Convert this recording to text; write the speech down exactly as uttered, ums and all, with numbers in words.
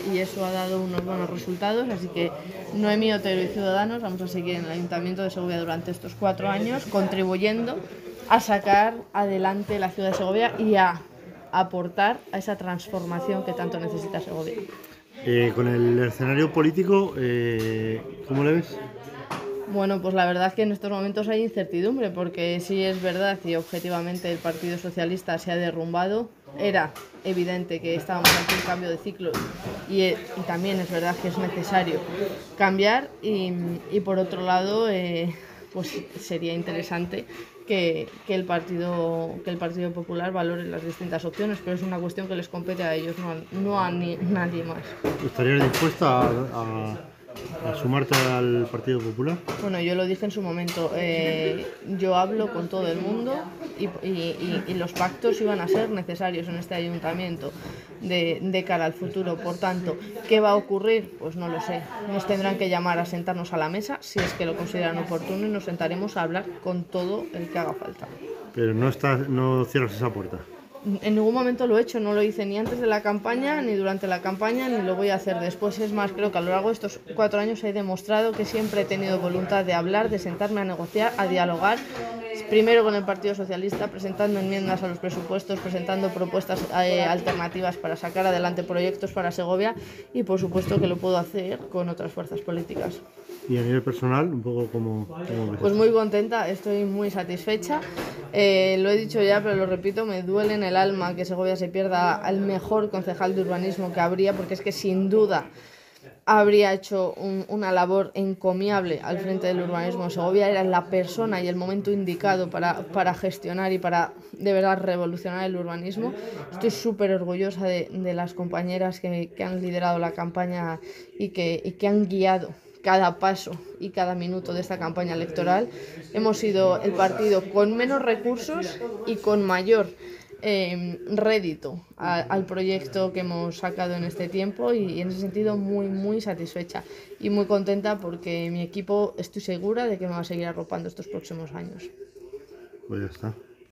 y eso ha dado unos buenos resultados, así que Noemí Otero y Ciudadanos vamos a seguir en el Ayuntamiento de Segovia durante estos cuatro años contribuyendo a sacar adelante la ciudad de Segovia y a aportar a esa transformación que tanto necesita Segovia. Eh, con el escenario político, eh, ¿cómo le ves? Bueno, pues la verdad es que en estos momentos hay incertidumbre, porque sí es verdad y objetivamente el Partido Socialista se ha derrumbado. Era evidente que estábamos ante un cambio de ciclo y, y también es verdad que es necesario cambiar y, y por otro lado, eh, pues sería interesante que, que, el partido, que el Partido Popular valore las distintas opciones, pero es una cuestión que les compete a ellos, no a, no a ni, nadie más. ¿Estarías dispuesta a, a a sumarte al Partido Popular? Bueno, yo lo dije en su momento, eh, yo hablo con todo el mundo y, y, y, y los pactos iban a ser necesarios en este ayuntamiento de, de cara al futuro. Por tanto, ¿qué va a ocurrir? Pues no lo sé. Nos tendrán que llamar a sentarnos a la mesa, si es que lo consideran oportuno, y nos sentaremos a hablar con todo el que haga falta. Pero no, estás, no cierras esa puerta. En ningún momento lo he hecho, no lo hice ni antes de la campaña, ni durante la campaña, ni lo voy a hacer después. Es más, creo que a lo largo de estos cuatro años he demostrado que siempre he tenido voluntad de hablar, de sentarme a negociar, a dialogar. Primero con el Partido Socialista, presentando enmiendas a los presupuestos, presentando propuestas eh, alternativas para sacar adelante proyectos para Segovia y por supuesto que lo puedo hacer con otras fuerzas políticas. Y a nivel personal, un poco como... como pues muy contenta, estoy muy satisfecha. Eh, lo he dicho ya, pero lo repito, me duele en el alma que Segovia se pierda al mejor concejal de urbanismo que habría, porque es que sin duda habría hecho un, una labor encomiable al frente del urbanismo. Segovia era la persona y el momento indicado para, para gestionar y para de verdad revolucionar el urbanismo. Estoy súper orgullosa de, de las compañeras que, que han liderado la campaña y que, y que han guiado cada paso y cada minuto de esta campaña electoral. Hemos sido el partido con menos recursos y con mayor eh, rédito a, al proyecto que hemos sacado en este tiempo y, y en ese sentido muy muy satisfecha y muy contenta porque mi equipo estoy segura de que me va a seguir arropando estos próximos años. Pues ya está.